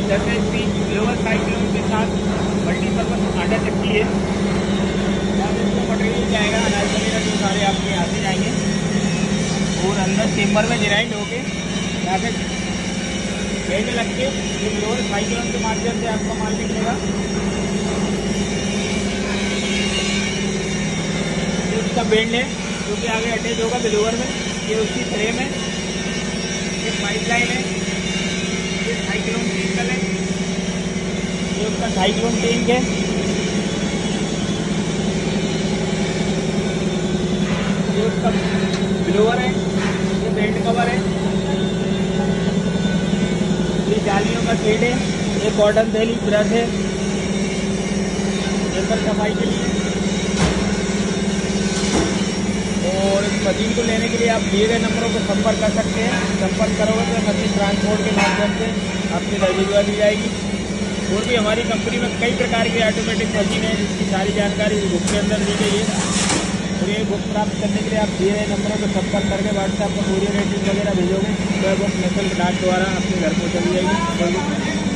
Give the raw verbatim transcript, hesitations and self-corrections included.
दस H P global cyclone के साथ मल्टीपर्पज आटा चक्की है। और इसमें मटेरियल जाएगा अनाज वगैरह जो सारे आपके यहाँ से जाएंगे और अंदर चेम्बर में डिराइड होके यहाँ से बेल्ट लग के ये ग्लोबल साइक्लोन के माध्यम से आपका माल निकलेगा। इसका बेल्ट है जो कि आगे अटैच होगा बिलोवर में, ये उसकी फ्रेम है, ये पाइपलाइन है, ये साइक्लोन टेंकल है, ये उसका साइक्लोन टैंक है, ये उसका बिलोवर है, ये बेल्ट कवर है, ये जालियों का शेड है, ये कॉटन थैली ब्रश है पेपर सफाई के लिए। और इस मशीन को लेने के लिए आप दिए गए नंबरों पर संपर्क कर सकते हैं। संपर्क करोगे तो मशीन ट्रांसपोर्ट के माध्यम से आपकी घर भिजवा दी जाएगी। और भी हमारी कंपनी में कई प्रकार की ऑटोमेटिक मशीन है जिसकी सारी जानकारी इस बुक के अंदर दी गई है। और ये बुक प्राप्त करने के लिए आप दिए गए नंबरों पर संपर्क करके व्हाट्सएप पर कोरियर रेटिंग वगैरह भेजोगे तो बुक नेशनल डाक द्वारा अपने घर पहुँचा दी जाएगी।